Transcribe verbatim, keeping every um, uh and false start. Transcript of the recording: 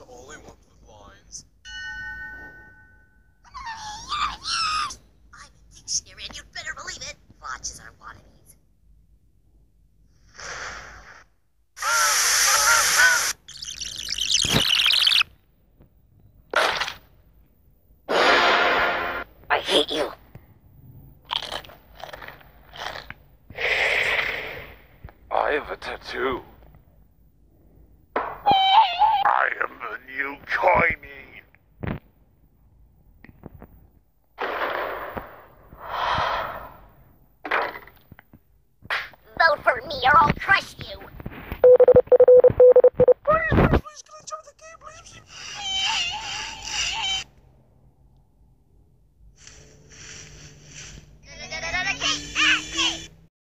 the only one with lines. I'm a dictionary, and you'd better believe it. Watches are wannabes. I hate you. I have a tattoo. I am the new Coiny. Vote for me or I'll crush you.